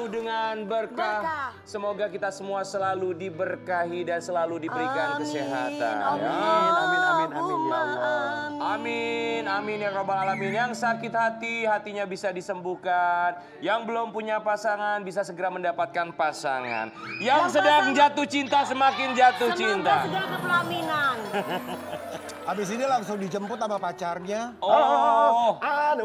penuh dengan berkah. Semoga kita semua selalu diberkahi dan selalu diberikan kesehatan. Amin, amin, amin, amin, ya Allah. Amin, amin ya Rabbal Alamin. Yang sakit hati, hatinya bisa disembuhkan. Yang belum punya pasangan, bisa segera mendapatkan pasangan. Yang sedang jatuh cinta, semakin jatuh cinta. Semoga segera ke pelaminan. Habis ini langsung dijemput sama pacarnya. Oh,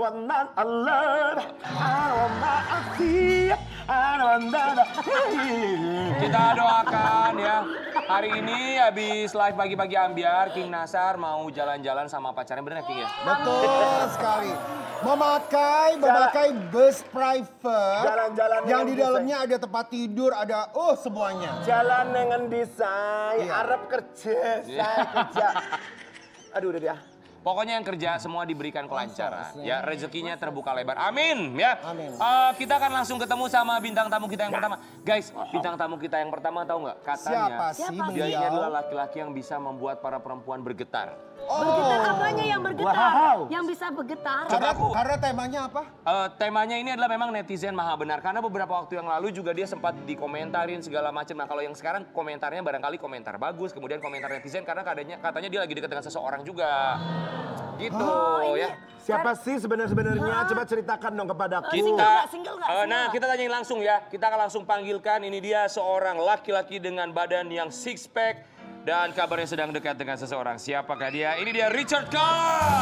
kita doakan ya. Hari ini habis live pagi-pagi Ambyar, King Nasar mau jalan-jalan sama pacarnya, bener ya King ya? Betul sekali. Memakai bus private. Jalan-jalan yang di dengan dalamnya ada tempat tidur, ada semuanya. Jalan dengan desain, Iya. Arab kerja, saya kerja. Aduh udah dia. Pokoknya yang kerja semua diberikan kelancaran, ya rezekinya terbuka lebar. Amin, ya. Amin. Kita akan langsung ketemu sama bintang tamu kita yang pertama. Guys, bintang tamu kita yang pertama tahu nggak? Katanya Siapa sih dia ini beliau? adalah laki-laki yang bisa membuat para perempuan bergetar. Bergetar apanya yang bergetar? Wow. Yang bisa bergetar. Karena temanya apa? Temanya ini adalah memang netizen maha benar. Karena beberapa waktu yang lalu juga dia sempat dikomentarin segala macam. Nah kalau yang sekarang komentarnya barangkali komentar bagus. Kemudian komentar netizen karena katanya dia lagi dekat dengan seseorang juga. Gitu ya. Siapa sih sebenarnya? Coba ceritakan dong kepadaku. Single nggak? Nah kita tanyain langsung ya. Kita akan langsung panggilkan. Ini dia seorang laki-laki dengan badan yang six pack. Dan kabarnya sedang dekat dengan seseorang. Siapakah dia? Ini dia Richard Carl.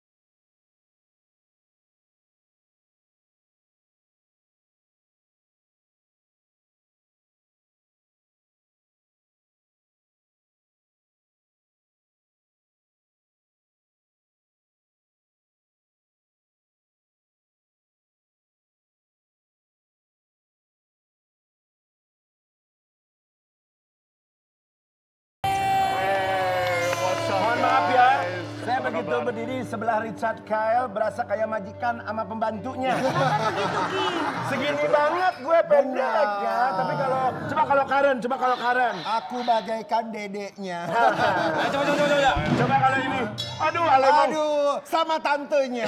Mohon maaf ya, saya begitu berdiri sebelah Richard Kyle berasa kayak majikan sama pembantunya. Begitu, Ki. Segini banget gue pendek ya. Tapi coba kalau Karen. Aku bagaikan dedeknya. Nah, coba. Coba kalau ini. Aduh, Alemong. Aduh, sama tantenya.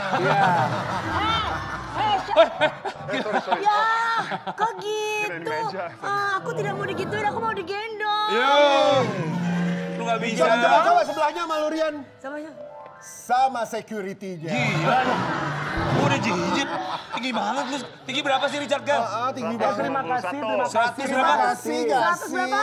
Ya, kok gitu? Aku tidak mau digituin, aku mau digendong. Lu nggak bisa. Coba sebelahnya sama Lurian. Sama siapa? Sama security-nya. Gila lu. Udah jijit. Tinggi banget lu. Tinggi berapa sih Richard Carl? Tinggi banget. Terima kasih. 100 Terima berapa? kasih, gak 100 sih? berapa?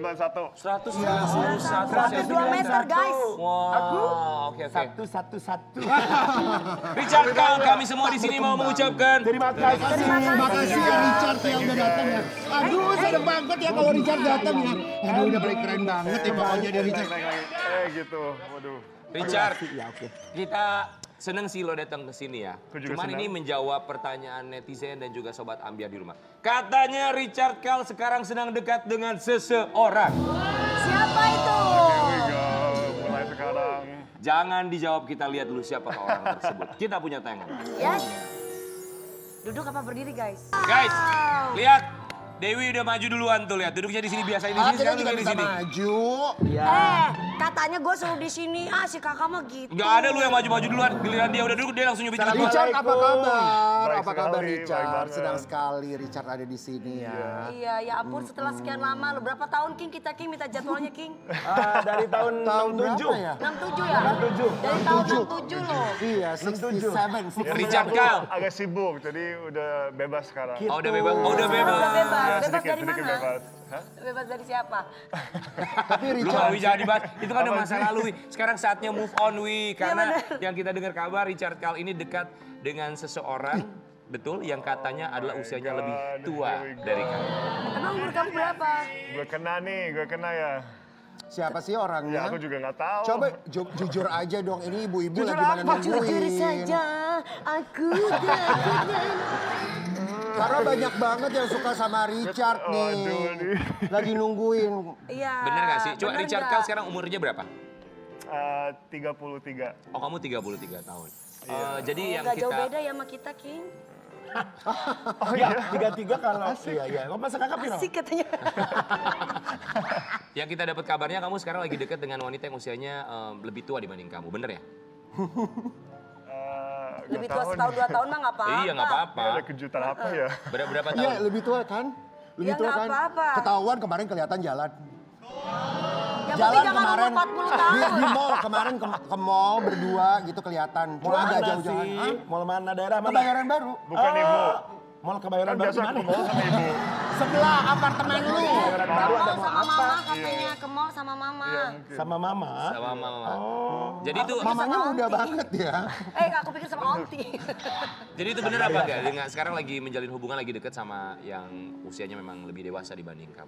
100. 102 meter, guys. Wah, oke. 111. Richard Carl, kami semua di sini mau mengucapkan Terima kasih. Terima kasih ya Richard yang udah datang ya. Aduh, seneng banget ya kalau Richard datang ya. Aduh, udah keren banget ya pokoknya dari Richard. Gitu, waduh. Richard. Kita seneng sih lo datang ke sini ya. juga Cuman senang. ini menjawab pertanyaan netizen dan juga sobat Ambyar di rumah. Katanya Richard Carl sekarang sedang dekat dengan seseorang. Siapa itu? Mulai sekarang. Jangan dijawab, kita lihat dulu siapa orang tersebut. Kita punya tangan. Yes. Duduk apa berdiri, guys? Guys, lihat. Dewi udah maju duluan tuh, lihat. Duduknya di sini biasa ini sini, Kita sekarang juga duduk di bisa sini. maju. Katanya gue suruh di sini. Si kakak mah gitu. Nggak ada lu yang maju-maju duluan. Giliran dia udah duduk, dia langsung nyubit. Richard apa kabar? Baik Apa kabar sekali, Richard? baik banget. Senang sekali Richard ada di sini ya. Iya, ya ampun setelah sekian lama. Lo berapa tahun, King? Kita, King, minta jadwalnya, King. Dari tahun Tahun 67. berapa ya? 67 ya? 67. Dari tahun 67 loh. Iya, 67. Richard Carl. Agak sibuk, jadi udah bebas sekarang. Oh, udah bebas. Oh, udah bebas. Udah bebas. Ya, Bebas sedikit, dari sedikit mana? bebas. Hah? Bebas dari siapa? Tapi Lu Richard, gak bisa dibahas, itu kan udah Apa masa sih? lalu, Wi. Sekarang saatnya move on, Wi. Karena bener. yang kita dengar kabar, Richard Carl ini dekat dengan seseorang, betul, yang katanya adalah usianya lebih tua dari kamu. Emang umur kamu berapa? Gue kena ya. siapa sih Ya orangnya? aku juga nggak tahu. Coba jujur aja dong, ini ibu-ibu Jujur lagi mana apa? Jujur nungguin. saja, aku takut. Karena banyak banget yang suka sama Richard Waduh, nih. nih. Lagi nungguin. Iya. Bener gak sih? Coba bener Richard nggak? Carl sekarang umurnya berapa? 33. Oh, kamu 33 tahun. Jadi yang Gak jauh kita... beda ya sama kita, King. Oh iya, 33 kalau. Iya. Kok masa kakak Pino? Asik katanya. Yang kita dapat kabarnya kamu sekarang lagi dekat dengan wanita yang usianya lebih tua dibanding kamu, bener ya? Lebih tua setahun 2 tahun mah nggak apa-apa. Iya nggak apa-apa. Ada kejutan apa ya? Berapa Iya, tahun? lebih tua kan? Lebih Ya, tua nggak kan? apa-apa. Ketahuan kemarin kelihatan jalan. Yang Jalan penting jangan kemarin umur 40 tahun. di mall kemarin ke mall berdua gitu kelihatan. Mall Cuma agak mana jauh-jauhan. sih? Hah? Mall mana daerah mana? Kebayoran Baru. Bukan ibu. Mall Kebayoran Kan Baru biasa di aku mana? mau sama ibu. Sebelah apartemen lu. Kebayoran Baru Ke ada mall mall sama apa? mama katanya, ke mall sama mama. Sama mama. Sama mama. Oh. Jadi itu Mamanya sama muda Onti. banget ya. Aku pikir sama Onti. jadi itu bener apa enggak? Dengan sekarang lagi menjalin hubungan lagi deket sama yang usianya memang lebih dewasa dibanding kamu.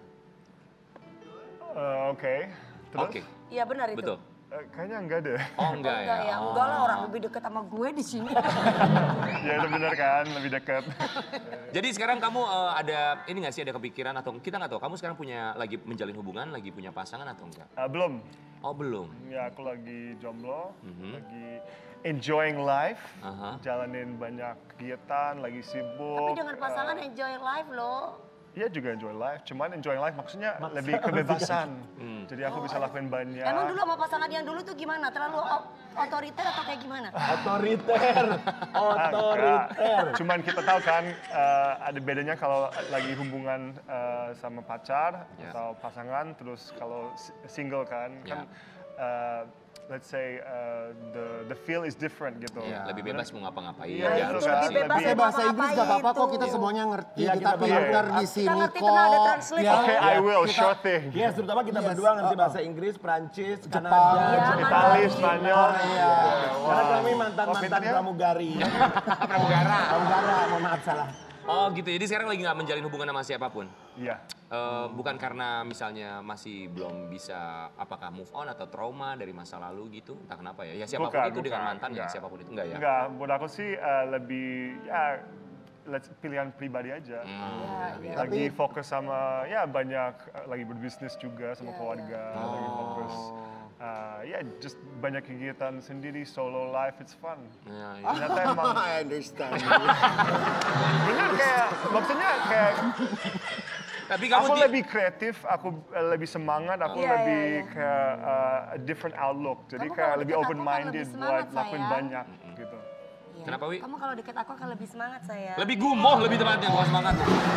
Oke. Terus? Oke. Iya benar itu. Betul. Kayaknya enggak deh. Oh enggak Enggak ya. ya, Oh. enggak lah orang lebih dekat sama gue di sini. Ya itu bener kan, lebih dekat. Jadi sekarang kamu ada ini nggak sih ada kepikiran atau kita nggak tahu kamu sekarang punya lagi menjalin hubungan lagi punya pasangan atau enggak? Belum. Oh belum. Ya aku lagi jomblo, lagi enjoying life, Aha. jalanin banyak kegiatan, lagi Tapi sibuk. dengan pasangan enjoy life loh. Iya juga enjoy life, cuman enjoying life maksudnya lebih kebebasan. Jadi aku bisa lakuin banyak. Emang dulu sama pasangan yang dulu tuh gimana? Terlalu otoriter atau kayak gimana? Otoriter. Otoriter. Cuman kita tahu kan ada bedanya kalau lagi hubungan sama pacar Ya. atau pasangan, terus kalau single kan, Ya. let's say the feel is different gitu. Ya, lebih bebas mau ngapa-ngapain. Iya, nggak itu harus kan. ngasih. Lebih bebas Pakai bahasa Inggris gak apa-apa kok, itu. kita semuanya ngerti. Iya, kita kita pinter berdua. di sini ngerti, kok. tenang, ada translate. Ya. Okay, I will, sure thing. Yes, terutama kita berdua ngerti bahasa Inggris, Prancis, Jepang. Kanada, Iya, Jepang. Itali, Spanyol. Korea. Karena kami Oh, mantan-mantan pintarnya? pramugari. Pramugara. Pramugara, mohon maaf salah. Oh gitu. Jadi sekarang lagi nggak menjalin hubungan sama siapapun. Iya. Bukan karena misalnya masih belum bisa apakah move on atau trauma dari masa lalu gitu. Entah kenapa ya. Ya siapapun Bukan, itu dengan bukan, mantan ya enggak. siapapun itu enggak ya. Enggak, buat aku sih lebih ya pilihan pribadi aja. Lagi fokus sama ya banyak lagi berbisnis juga sama keluarga, lagi fokus. Ya just banyak kegiatan sendiri, solo life, it's fun. Ya, ya. Ternyata emang I understand. bener kayak maksudnya kayak Tapi kamu aku lebih kreatif, aku lebih semangat, aku Iya, lebih iya, iya. kayak a different outlook. Jadi Kamu kayak kalau lebih deket aku open kan minded lebih buat semangat, lakuin sayang. banyak gitu. Iya. Kenapa, Wi? Kamu kalau deket aku akan lebih semangat saya. lebih gumoh lebih tepatnya bukan semangat.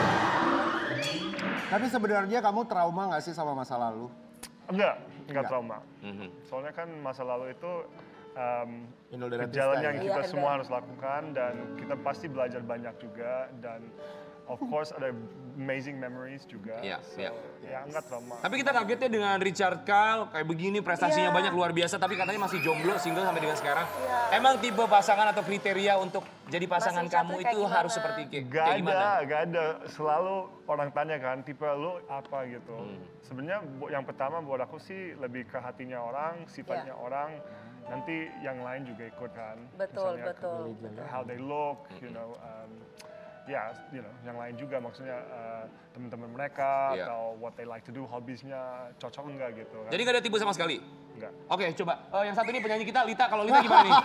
Tapi sebenarnya kamu trauma gak sih sama masa lalu? Enggak trauma. Mhm. Soalnya kan masa lalu itu Inul Daratista jalan ya? yang kita Iya, semua ada. harus lakukan dan kita pasti belajar banyak juga dan of course ada amazing memories juga. Iya, So, iya. ya enggak trauma. Tapi kita kagetnya dengan Richard Kyle kayak begini prestasinya Iya. banyak luar biasa tapi katanya masih jomblo single sampai dengan sekarang. Iya. Emang tipe pasangan atau kriteria untuk jadi pasangan Masih kamu jatuh itu kayak harus gimana? seperti Gak kayak gimana? gak ada. Selalu orang tanya kan, tipe lu apa gitu. Hmm. Sebenarnya yang pertama buat aku sih lebih ke hatinya orang, sifatnya Iya. orang. Nanti yang lain juga ikut kan. Betul, Misalnya betul. ke how they look, you know. Yang lain juga maksudnya teman-teman mereka Iya. atau what they like to do, hobbiesnya cocok enggak gitu kan. Jadi gak ada tipe sama sekali? Enggak. Oke coba, yang satu ini penyanyi kita Lita, kalau Lita gimana nih?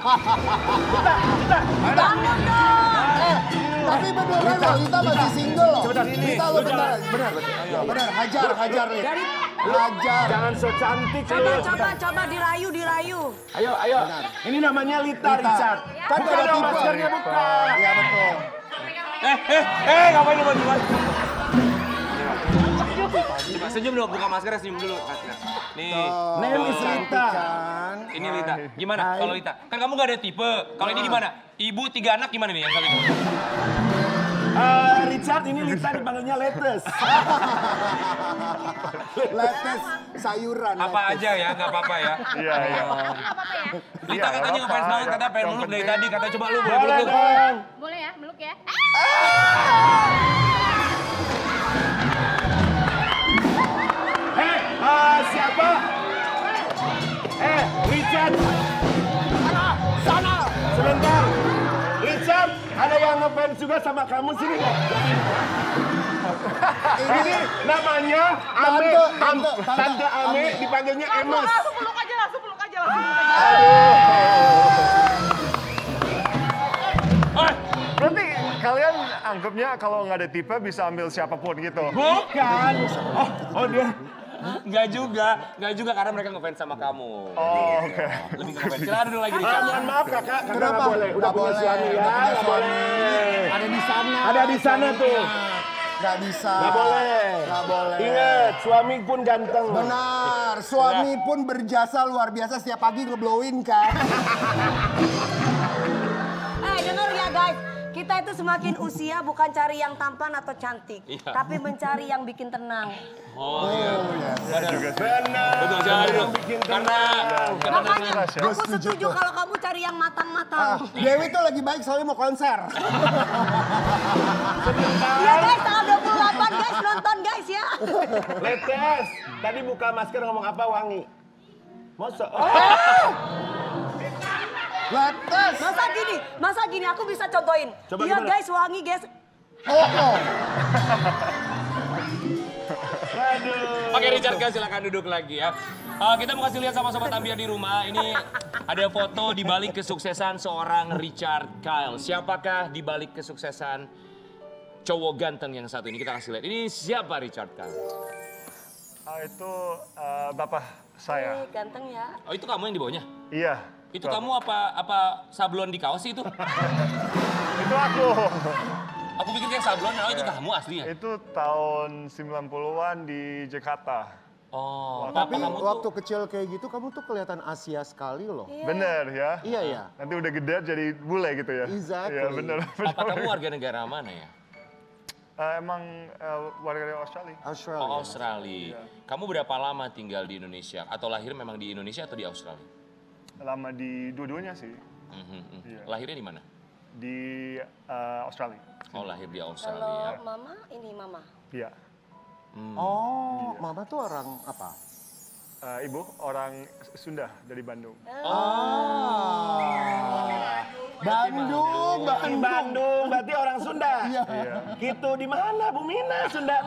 Bangun dong! Tapi beneran loh, Lita masih single loh. Lita lo bener, bener. Bener, hajar Lita. Hajar. Jangan so cantik Coba, lu. coba dirayu. Ayo, ayo. Ini namanya Lita, Richard. Kan Bukan ada dong, tipe. maskernya buka. Iya betul. Ngapain lu bantuan? Coba senyum dulu, buka maskernya senyum dulu. Nih, Name is Lita. Kan. ini Lita. Gimana kalau Lita? Kan kamu gak ada tipe. Kalau ini gimana? Ibu 3 anak gimana nih yang satu itu? Richard, ini Lita dipanggilnya Letes. Letes sayuran. Apa letes. aja ya, gak apa-apa ya. Iya, iya. Lita Iya, katanya apa-apa. ngefans banget, katanya pengen Yang meluk dari penting- tadi. Katanya coba lu boleh Boleh peluk lu. dong. Boleh ya, meluk ya. Siapa? Richard. Sana. Sebentar. Richard, ada yang ngefans juga sama kamu sini kok. Ini namanya Ame. Tante Ame dipanggilnya Emos. Langsung peluk aja. Berarti kalian anggapnya kalau nggak ada tipe bisa ambil siapapun gitu. Bukan. Oh dia. Enggak juga karena mereka ngefans sama kamu. Oh, oke. Lebih ngefans. Silakan dulu lagi Richard. Mohon maaf kakak, kakak Kenapa? nggak boleh. Udah Nggak punya boleh, suami ya, udah punya nggak suami. boleh. Ada di sana. Ada di sana tuh. Nggak bisa. Nggak boleh. Nggak boleh. Ingat, suami pun ganteng. Benar, suami pun berjasa luar biasa setiap pagi ngeblowin kan. Dengar ya guys, kita itu semakin usia bukan cari yang tampan atau cantik, Iya. tapi mencari yang bikin tenang. Oh iya. Benar juga sih. Benar. Betul sekali dong. Karena Makanya jelas ya. aku setuju kalau kamu cari yang matang-matang. Dewi tuh lagi baik soalnya mau konser. Ya guys, tanggal 28 guys, nonton guys ya. Letes. Tadi buka masker ngomong apa wangi? Masa? Lantas. Masa gini aku bisa contohin. Coba Iya gimana? guys, wangi guys. Oh. Oke Richard, silakan duduk lagi ya. Kita mau kasih lihat sama sobat Ambiar di rumah. Ini ada foto di balik kesuksesan seorang Richard Kyle. Siapakah di balik kesuksesan cowok ganteng yang satu ini? Kita kasih lihat. Ini siapa Richard Kyle? Itu bapak saya. Ganteng ya. Oh itu kamu yang di bawahnya? Iya. Itu kamu apa sablon di kaos itu? Itu aku. Aku pikir yang sablon, oh itu kamu aslinya? Itu tahun 90-an di Jakarta. Oh, Tapi kamu waktu tuh kecil kayak gitu kamu tuh kelihatan Asia sekali loh. Bener ya? Iya ya. Nanti udah gede jadi bule gitu ya? Exactly. Iya bener. papa kamu warga negara mana ya? Emang warga dari Australia. Australia. Oh, Australia. Kamu berapa lama tinggal di Indonesia? Atau lahir memang di Indonesia atau di Australia? Lama di dua-duanya sih. Iya. Lahirnya di mana? Di Australia. Oh, lahir di Kalau Australia. mama, ini mama. Iya. Oh, mama tuh orang apa? Ibu orang Sunda dari Bandung. Bandung, Di Bandung, berarti orang Sunda. Iya. Gitu di mana Bu Mina, Sunda?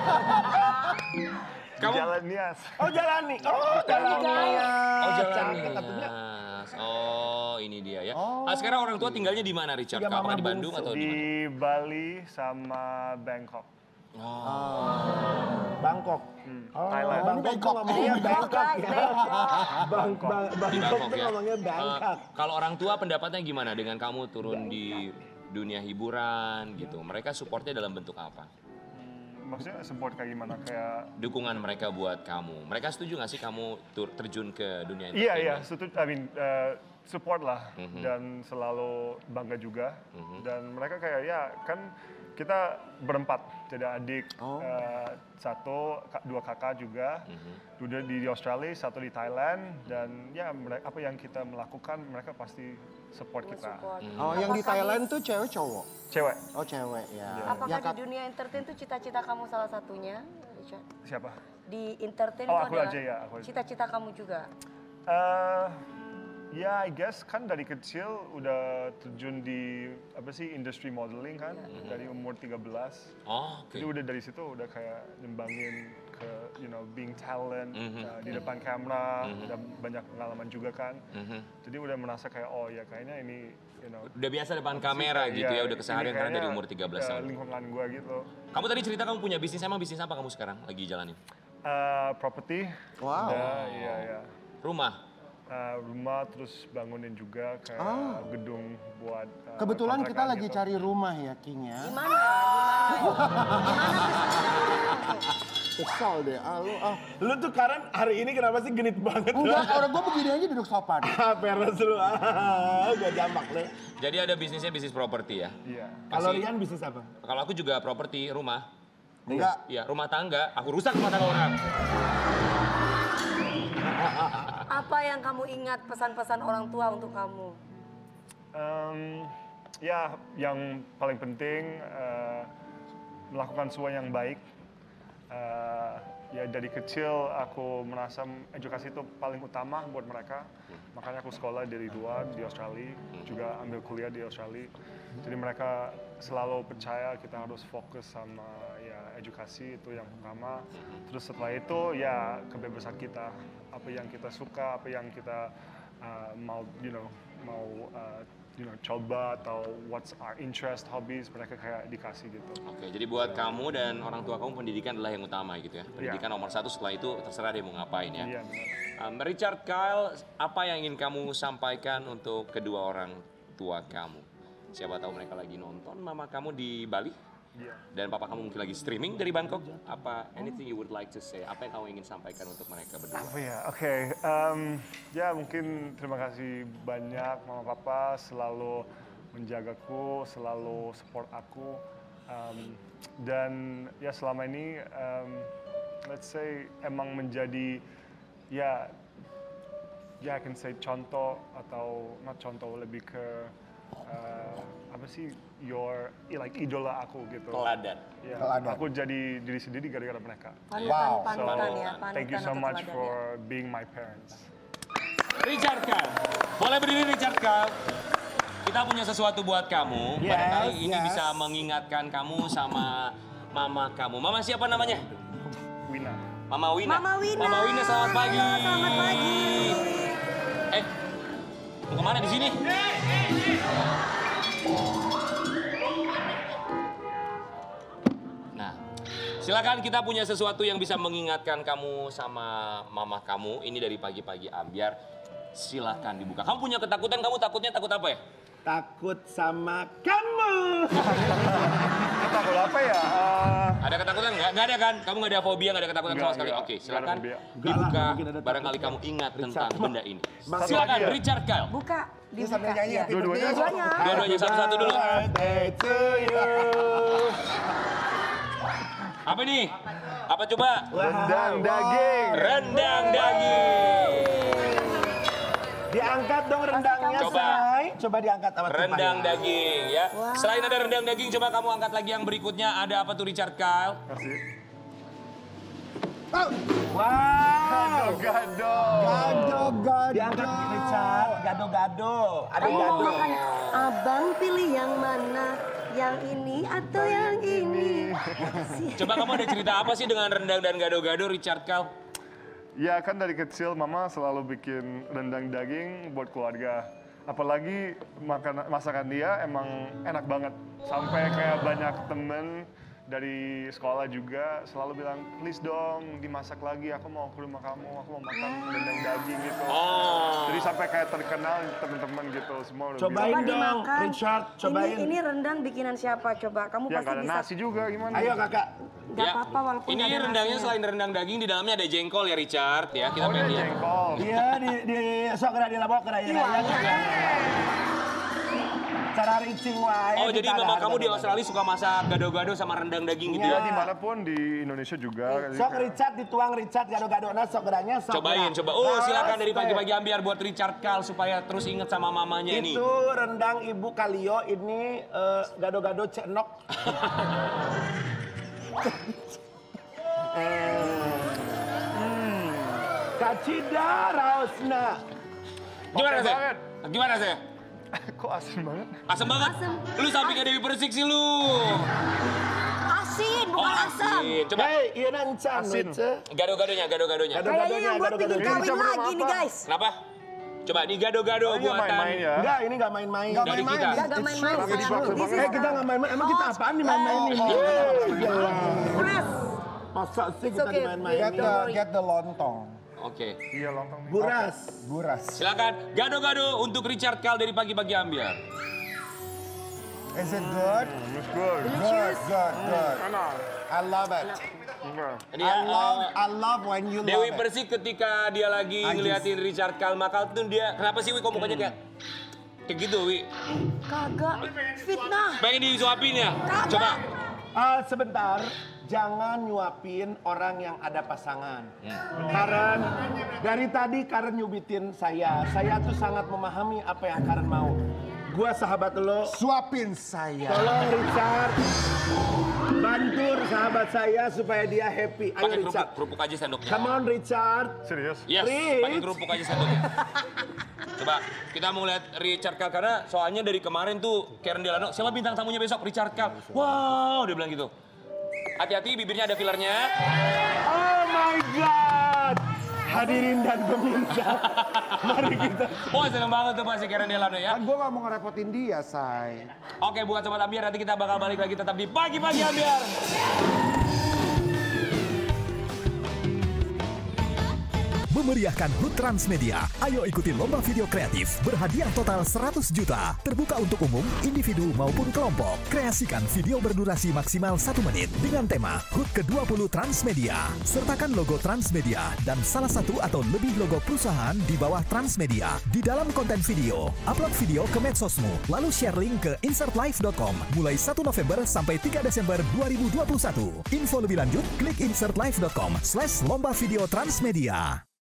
Kamu- Jalan Nias. Oh jalan nih. Oh jalan nih. Oh, jalan Cakep, Nias. Oh, ini dia ya. Sekarang orang tua tinggalnya di mana, Richard? Tiga Apakah mama di Bandung bungsu. atau di mana? Di Bali sama Bangkok. Bangkok. Thailand. Bangkok tuh ngomongnya Bangkok guys, ya. Di Bangkok Bangkok tuh ya. ngomongnya Bangkok. Kalau orang tua pendapatnya gimana dengan kamu turun di dunia hiburan gitu? Mereka supportnya dalam bentuk apa? Maksudnya support kayak gimana? Kayak Dukungan mereka buat kamu. Mereka setuju nggak sih kamu terjun ke dunia iya, entertainment? support lah dan selalu bangga juga. Dan mereka kayak ya kan kita berempat, jadi adik dua kakak juga, dua di Australia, satu di Thailand dan ya apa yang kita melakukan mereka pasti support kita. Oh, yang di Thailand tuh cewek cowok? Cewek Oh, cewek ya. Apakah Ya, di dunia entertain itu cita-cita kamu salah satunya, Richard? siapa? Di entertain Oh, itu aku adalah aja ya, aku aja. cita-cita kamu juga. Ya, I guess kan dari kecil udah terjun di industri modeling kan dari umur 13. Oh, oke. Jadi udah dari situ udah kayak nyembangin ke being talent di depan kamera, udah banyak pengalaman juga kan. Jadi udah merasa kayak oh ya kayaknya ini Udah biasa depan kamera gitu ya, udah keseharian karena dari umur 13 tahun. Lingkungan gua gitu. Kamu tadi cerita kamu punya bisnis, emang bisnis apa kamu sekarang lagi jalanin? Property. Wow. Iya. Rumah? Rumah terus bangunin juga kayak gedung buat Kebetulan kita kontrakan lagi gitu. cari rumah ya, King ya. Gimana? Kesal deh, Lu tuh Karen hari ini kenapa sih genit banget? Enggak, orang gue begini aja duduk sopan. Peres lu. Gua jambak deh. Jadi ada bisnisnya bisnis properti ya? Iya. Kalau Rian bisnis apa? Kalau aku juga properti, rumah. Enggak. Iya, rumah tangga. Aku rusak rumah tangga orang. Apa yang kamu ingat pesan-pesan orang tua untuk kamu? Ya, yang paling penting melakukan sesuatu yang baik. Ya dari kecil aku merasa edukasi itu paling utama buat mereka. Makanya aku sekolah dari luar di Australia, juga ambil kuliah di Australia. Jadi mereka selalu percaya kita harus fokus sama ya edukasi itu yang utama. Terus setelah itu ya kebebasan kita, apa yang kita suka, apa yang kita mau coba atau what's our interest, hobbies, mereka kayak dikasih gitu. Oke, jadi buat kamu dan orang tua kamu pendidikan adalah yang utama gitu ya. Pendidikan nomor satu, setelah itu terserah dia mau ngapain ya. Iya, benar. Richard Kyle, apa yang ingin kamu sampaikan untuk kedua orang tua kamu? Siapa tahu mereka lagi nonton mama kamu di Bali Iya. dan papa kamu mungkin lagi streaming dari Bangkok. Apa anything you would like to say? Apa yang kamu ingin sampaikan untuk mereka berdua? Apa ya? Oke, ya mungkin terima kasih banyak mama papa selalu menjagaku, selalu support aku, dan ya selama ini let's say emang menjadi ya I can say contoh atau not contoh, lebih ke apa sih idola aku gitu. Teladan. Ya, Teladan. aku jadi diri sendiri gara-gara mereka. Panutan ya, panutan Thank you so atau much teladan ya. for being my parents. Richard Kyle, boleh berdiri Richard Kyle? Kita punya sesuatu buat kamu. Barangkali ini bisa mengingatkan kamu sama mama kamu. Mama siapa namanya? Wina. Mama Wina. Mama Wina. Mama Wina, selamat pagi. Selamat pagi. Mau kemana di sini? Nah, silakan, kita punya sesuatu yang bisa mengingatkan kamu sama mama kamu. Ini dari pagi-pagi Ambyar. Silakan dibuka. Kamu punya ketakutan, kamu takutnya takut apa ya? Takut sama kamu. Takut apa ya? Ada ketakutan nggak? Nggak ada kan? Kamu nggak ada fobia, nggak ada ketakutan sama sekali? Nggak, Oke, nggak ada silakan fobia. dibuka. Mungkin ada Barangkali takut. kamu ingat tentang benda ini. Satu Silakan, lagi ya? Richard Kyle. Buka, Dia sambil dibuka. nyanyi Iya. happy Dua-duanya? birthday. Dua-duanya. Dua-duanya satu-satu dulu. Birthday to you. Apa nih? Apa coba? Rendang daging. Rendang daging. Diangkat dong rendangnya, Coba. say. Coba diangkat sama Rendang tumpahnya. daging ya. Selain ada rendang daging, coba kamu angkat lagi yang berikutnya. Ada apa tuh Richard Kyle? Kasih. Wow. Gado. Gado-gado. Diangkat Richard, gado-gado. Ada Oh, gado. makanya, abang pilih yang mana? Yang ini atau yang ini? Coba kamu ada cerita apa sih dengan rendang dan gado-gado Richard Kyle? Ya kan dari kecil mama selalu bikin rendang daging buat keluarga. Apalagi masakan dia emang enak banget. Sampai kayak banyak temen dari sekolah juga selalu bilang, please dong dimasak lagi, aku mau ke rumah kamu, aku mau makan rendang daging gitu. Oh. Jadi sampai kayak terkenal teman-teman gitu, semua udah Cobain bilang, dong, dimakan. Richard, cobain. Ini rendang bikinan siapa? Coba kamu ya pasti nggak ada bisa. nasi juga gimana? Ayo kakak. Gak apa-apa walaupun Ini nggak ada rendangnya nasinya. selain rendang daging, di dalamnya ada jengkol ya Richard ya. Kita Oh, pengen dia lihat. jengkol. Iya, di sok kena dilabok kena ya. Cara rincing wae. Oh, jadi kita mama ada kamu di harga-harga. Australia suka masak gado-gado sama rendang daging gitu Ya ya? dimanapun di Indonesia juga. Sok Richard dituang Richard gado-gadona sok geranya sok. Cobain, coba. Oh, silakan dari pagi-pagi Ambyar buat Richard Kyle supaya terus inget sama mamanya ini. Itu rendang Ibu Kalio, ini gado-gado cenok. Kacida raosna. Gimana Oke sih? banget. Gimana sih? Kok asin banget? Asem banget? Asem. Lu samping kayak Dewi Persik sih lu. Asin, bukan asam. asin. Coba Hei, iya nancan. Asin. gado-gadonya, gado-gadonya. Kayaknya yang buat bikin Ini kawin dicampur sama lagi nih apa? guys. Kenapa? Coba nih gado-gado Oh, ini nggak buatan. main-main ya? Enggak, ini enggak main-main. Nggak Dari main-main. kita. Gak It's main-main true. sayang. bagus, This bagus. is Kita enggak main-main. Emang kita apaan nih main-main ini? Buras. Masa sih It's kita okay. dimain-mainin? Get the lontong. Oke. Iya lontong nih. Buras. Buras. Silakan gado-gado untuk Richard Kyle dari pagi-pagi Ambyar. Is it good? It's good. Good, good, good. Enak. I love it. Enggak. Ini ya, I love when you Dewi love it. Persik ketika dia lagi ngeliatin Richard Kyle makan tuh dia, kenapa sih Wi kok mukanya kayak gitu Wi? Kagak. Fitnah. Pengen disuapin ya? Coba. Sebentar, jangan nyuapin orang yang ada pasangan. Karen, dari tadi Karen nyubitin saya tuh sangat memahami apa yang Karen mau. Gua sahabat lo, Suapin saya. tolong Richard, bantu sahabat saya supaya dia happy. Ayo Pakai Richard, kerupuk aja sendoknya. come on Richard. Serius? Yes, Rich. pakai kerupuk aja sendoknya. Coba kita mau lihat Richard Kyle karena soalnya dari kemarin tuh Karen Delano, siapa bintang tamunya besok? Richard Kyle. Wow, dia bilang gitu. Hati-hati bibirnya ada fillernya. Oh my God, Hadirin dan pemirsa, mari kita. Oh, seneng banget tuh Pak si Karen Delano ya. Kan gue gak mau ngerepotin dia, Say. Oke, buat Sobat Ambiar, nanti kita bakal balik lagi tetap di Pagi-Pagi Ambiar. Memeriahkan HUT Transmedia. Ayo ikuti lomba video kreatif berhadiah total 100 juta. Terbuka untuk umum, individu maupun kelompok. Kreasikan video berdurasi maksimal 1 menit dengan tema HUT ke-20 Transmedia. Sertakan logo Transmedia dan salah satu atau lebih logo perusahaan di bawah Transmedia di dalam konten video. Upload video ke medsosmu, lalu share link ke insertlive.com mulai 1 November sampai 3 Desember 2021. Info lebih lanjut, klik insertlive.com/lomba video Transmedia.